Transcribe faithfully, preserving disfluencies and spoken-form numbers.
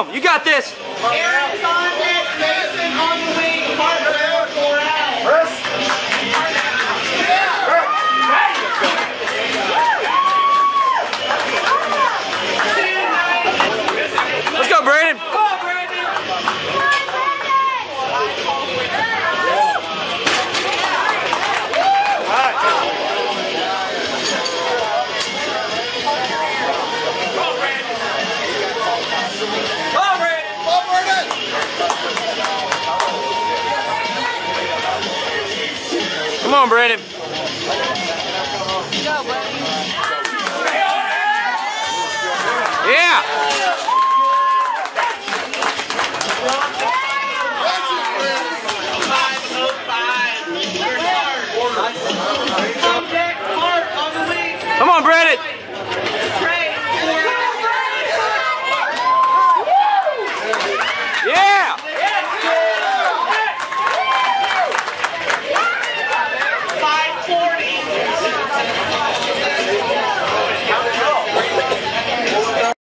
on, you got this. Aaron's on it, Mason on the wing, Parker, four out. Let's go, Brandon. Come on, Brandon. Come on, Brandon. Yeah. Come on, Brandon.